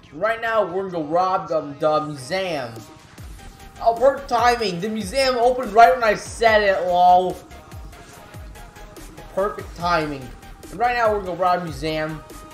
Right now, we're gonna go rob the museum. Oh, perfect timing. The museum opened right when I said it, lol. Perfect timing. And right now, we're gonna rob a museum.